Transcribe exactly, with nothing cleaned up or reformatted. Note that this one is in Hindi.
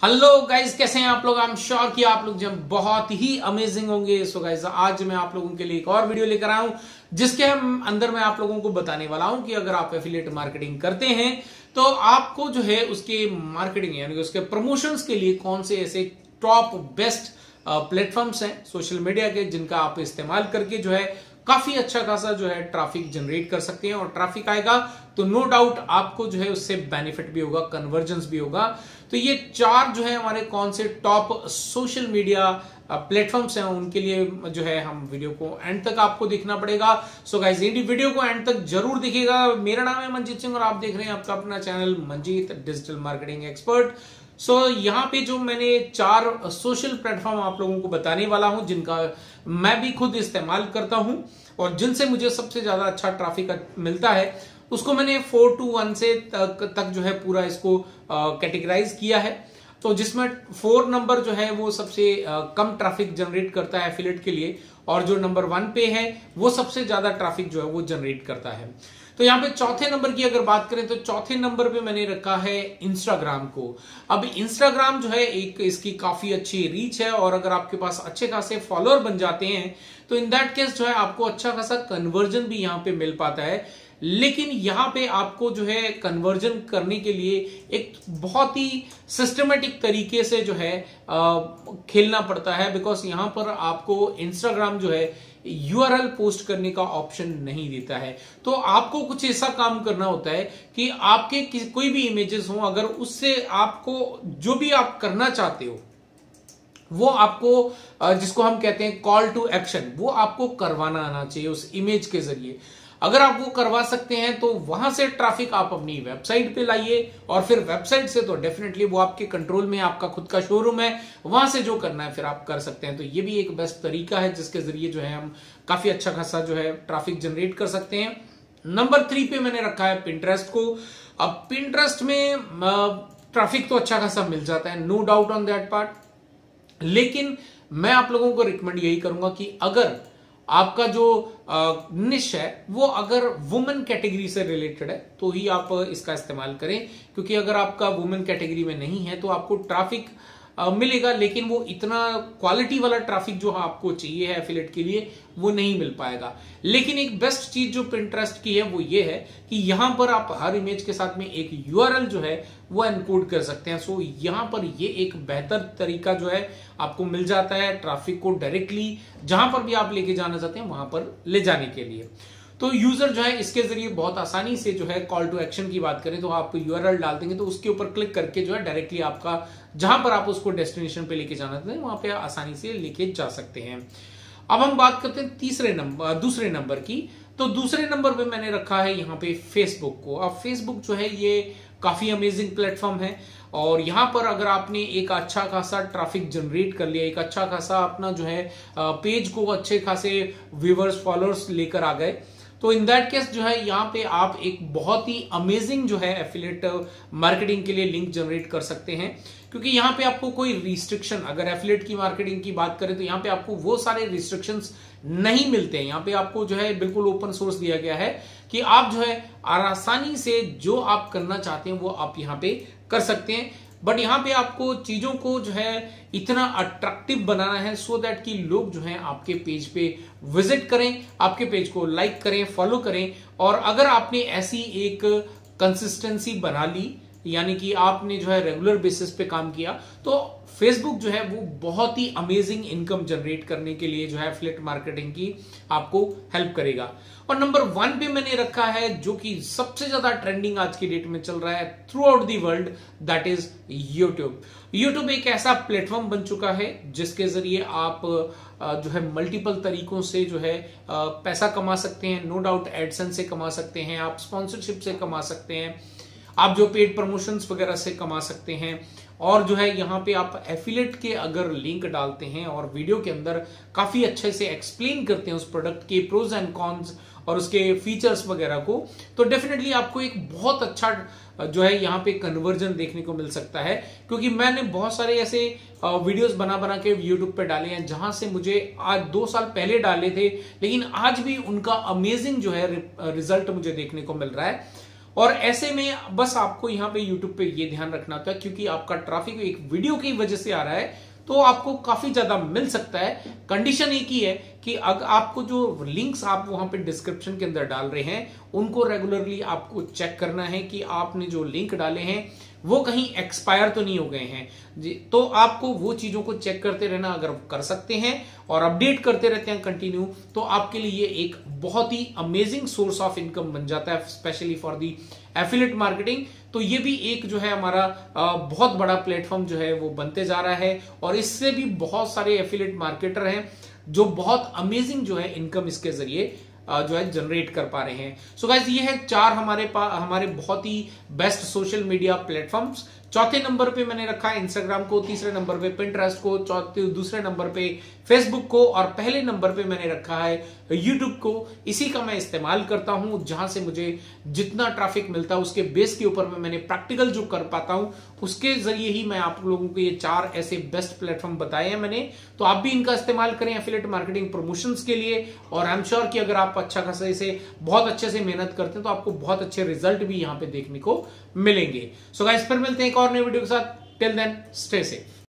हेलो गाइज, कैसे हैं आप लोग। आई एम श्योर कि आप लोग जब बहुत ही अमेजिंग होंगे। सो गाइज, आज मैं आप लोगों के लिए एक और वीडियो लेकर आया हूं जिसके हम अंदर मैं आप लोगों को बताने वाला हूं कि अगर आप एफिलिएट मार्केटिंग करते हैं तो आपको जो है उसके मार्केटिंग यानी कि उसके प्रमोशंस के लिए कौन से ऐसे टॉप बेस्ट प्लेटफॉर्म्स हैं सोशल मीडिया के जिनका आप इस्तेमाल करके जो है काफी अच्छा खासा जो है ट्रैफिक जनरेट कर सकते हैं। और ट्रैफिक आएगा तो नो डाउट आपको जो है उससे बेनिफिट भी होगा, कन्वर्जेंस भी होगा। तो ये चार जो है हमारे कौन से टॉप सोशल मीडिया प्लेटफॉर्म्स हैं उनके लिए जो है हम वीडियो को एंड तक आपको देखना पड़ेगा। सो गाइस, ये वीडियो को एंड तक जरूर देखिएगा। मेरा नाम है मंजीत सिंह और आप देख रहे हैं आपका अपना channel Manjeet digital marketing expert. So so, यहाँ पे जो मैंने चार सोशल प्लेटफॉर्म आप लोगों को बताने वाला हूं जिनका मैं भी खुद इस्तेमाल करता हूं और जिनसे मुझे सबसे ज्यादा अच्छा ट्रैफिक मिलता है, उसको मैंने फोर टू वन से तक, तक जो है पूरा इसको कैटेगराइज किया है। तो जिसमें फोर नंबर जो है वो सबसे आ, कम ट्रैफिक जनरेट करता है एफिलिएट के लिए, और जो नंबर वन पे है वो सबसे ज्यादा ट्रैफिक जो है वो जनरेट करता है। तो यहाँ पे चौथे नंबर की अगर बात करें तो चौथे नंबर पे मैंने रखा है इंस्टाग्राम को। अब इंस्टाग्राम जो है एक इसकी काफी अच्छी रीच है और अगर आपके पास अच्छे खासे फॉलोअर बन जाते हैं तो इन दैट केस जो है आपको अच्छा खासा कन्वर्जन भी यहाँ पे मिल पाता है। लेकिन यहाँ पे आपको जो है कन्वर्जन करने के लिए एक बहुत ही सिस्टमेटिक तरीके से जो है आ, खेलना पड़ता है, बिकॉज यहाँ पर आपको इंस्टाग्राम जो है यूआरएल पोस्ट करने का ऑप्शन नहीं देता है। तो आपको कुछ ऐसा काम करना होता है कि आपके कोई भी इमेजेस हो, अगर उससे आपको जो भी आप करना चाहते हो वो आपको जिसको हम कहते हैं कॉल टू एक्शन, वो आपको करवाना आना चाहिए उस इमेज के जरिए। अगर आप वो करवा सकते हैं तो वहां से ट्रैफिक आप अपनी वेबसाइट पे लाइए और फिर वेबसाइट से तो डेफिनेटली वो आपके कंट्रोल में, आपका खुद का शोरूम है, वहां से जो करना है फिर आप कर सकते हैं। तो ये भी एक बेस्ट तरीका है जिसके जरिए जो है हम काफी अच्छा खासा जो है ट्रैफिक जनरेट कर सकते हैं। नंबर थ्री पे मैंने रखा है पिंटरेस्ट को। अब पिंटरेस्ट में ट्रैफिक तो अच्छा खासा मिल जाता है, no doubt on that part, लेकिन मैं आप लोगों को रिकमेंड यही करूंगा कि अगर आपका जो निश है वो अगर वुमेन कैटेगरी से रिलेटेड है तो ही आप इसका इस्तेमाल करें, क्योंकि अगर आपका वुमेन कैटेगरी में नहीं है तो आपको ट्रैफिक मिलेगा लेकिन वो इतना क्वालिटी वाला ट्रैफिक जो आपको चाहिए है एफिलिएट के लिए वो नहीं मिल पाएगा। लेकिन एक बेस्ट चीज जो पिंटरेस्ट की है वो ये है कि यहां पर आप हर इमेज के साथ में एक यूआरएल जो है वो एनकोड कर सकते हैं। सो यहां पर ये एक बेहतर तरीका जो है आपको मिल जाता है ट्रैफिक को डायरेक्टली जहां पर भी आप लेके जाना चाहते हैं वहां पर ले जाने के लिए। तो यूजर जो है इसके जरिए बहुत आसानी से जो है कॉल टू एक्शन की बात करें तो आप यूआरएल डाल देंगे तो उसके ऊपर क्लिक करके जो है डायरेक्टली आपका जहां पर आप उसको डेस्टिनेशन पे लेके जाना चाहते हैं वहां पे आसानी से लेके जा सकते हैं। अब हम बात करते हैं तीसरे नंबर दूसरे नंबर की। तो दूसरे नंबर पे मैंने रखा है यहाँ पे फेसबुक को। अब फेसबुक जो है ये काफी अमेजिंग प्लेटफॉर्म है और यहाँ पर अगर आपने एक अच्छा खासा ट्रैफिक जनरेट कर लिया, एक अच्छा खासा अपना जो है पेज को अच्छे खासे व्यूअर्स फॉलोअर्स लेकर आ गए, तो इन दैट केस जो है यहाँ पे आप एक बहुत ही अमेजिंग जो है एफिलिएट मार्केटिंग के लिए लिंक जनरेट कर सकते हैं। क्योंकि यहाँ पे आपको कोई रिस्ट्रिक्शन, अगर एफिलिएट की मार्केटिंग की बात करें तो यहाँ पे आपको वो सारे रिस्ट्रिक्शंस नहीं मिलते हैं। यहाँ पे आपको जो है बिल्कुल ओपन सोर्स दिया गया है कि आप जो है आसानी से जो आप करना चाहते हैं वो आप यहाँ पे कर सकते हैं। बट यहाँ पे आपको चीजों को जो है इतना अट्रैक्टिव बनाना है सो दैट कि लोग जो है आपके पेज पे विजिट करें, आपके पेज को लाइक करें, फॉलो करें। और अगर आपने ऐसी एक कंसिस्टेंसी बना ली, यानी कि आपने जो है रेगुलर बेसिस पे काम किया, तो फेसबुक जो है वो बहुत ही अमेजिंग इनकम जनरेट करने के लिए जो है एफिलिएट मार्केटिंग की आपको हेल्प करेगा। और नंबर वन पे मैंने रखा है जो कि सबसे ज्यादा ट्रेंडिंग आज की डेट में चल रहा है throughout the world, that is YouTube. YouTube एक ऐसा प्लेटफॉर्म बन चुका है जिसके जरिए आप जो है मल्टीपल तरीकों से जो है पैसा कमा सकते हैं। नो डाउट एडसेंस से कमा सकते हैं, आप स्पॉन्सरशिप से कमा सकते हैं, आप जो पेड प्रमोशंस वगैरह से कमा सकते हैं। और जो है यहाँ पे आप एफिलिएट के अगर लिंक डालते हैं और वीडियो के अंदर काफी अच्छे से एक्सप्लेन करते हैं उस प्रोडक्ट के प्रोज एंड कॉन्स और उसके फीचर्स वगैरह को, तो डेफिनेटली आपको एक बहुत अच्छा जो है यहाँ पे कन्वर्जन देखने को मिल सकता है। क्योंकि मैंने बहुत सारे ऐसे वीडियोस बना बना के यूट्यूब पे डाले हैं जहां से मुझे आज दो साल पहले डाले थे, लेकिन आज भी उनका अमेजिंग जो है रिजल्ट मुझे देखने को मिल रहा है। और ऐसे में बस आपको यहाँ पे यूट्यूब पे ये ध्यान रखना होता है, क्योंकि आपका ट्रैफिक एक वीडियो की वजह से आ रहा है तो आपको काफी ज्यादा मिल सकता है। कंडीशन एक ही है कि अगर आपको जो लिंक्स आप वहां पे डिस्क्रिप्शन के अंदर डाल रहे हैं उनको रेगुलरली आपको चेक करना है कि आपने जो लिंक डाले हैं वो कहीं एक्सपायर तो नहीं हो गए हैं जी। तो आपको वो चीजों को चेक करते रहना, अगर कर सकते हैं और अपडेट करते रहते हैं कंटिन्यू, तो आपके लिए एक बहुत ही अमेजिंग सोर्स ऑफ इनकम बन जाता है, specially for the affiliate marketing. तो ये भी एक जो है हमारा बहुत बड़ा प्लेटफॉर्म जो है वो बनते जा रहा है, और इससे भी बहुत सारे एफिलिएट मार्केटर हैं जो बहुत अमेजिंग जो है इनकम इसके जरिए जो है जनरेट कर पा रहे हैं। सो गाइस, ये है चार हमारे पास हमारे बहुत ही बेस्ट सोशल मीडिया प्लेटफॉर्म्स। चौथे नंबर पे मैंने रखा है इंस्टाग्राम को, तीसरे नंबर पे पिंटरेस्ट को, चौथे दूसरे नंबर पे फेसबुक को, और पहले नंबर पे मैंने रखा है यूट्यूब को। इसी का मैं इस्तेमाल करता हूं, जहां से मुझे जितना ट्रैफिक मिलता है उसके बेस के ऊपर में मैंने प्रैक्टिकल जो कर पाता हूं उसके जरिए ही मैं आप लोगों को ये चार ऐसे बेस्ट प्लेटफॉर्म बताए हैं मैंने। तो आप भी इनका इस्तेमाल करें एफिलिएट मार्केटिंग प्रमोशंस के लिए, और आई एम श्योर कि अगर आप अच्छा खासा इसे बहुत अच्छे से मेहनत करते हैं तो आपको बहुत अच्छे रिजल्ट भी यहां पे देखने को मिलेंगे। सो गाइस, फिर मिलते हैं एक और नए वीडियो के साथ। Till then, stay safe.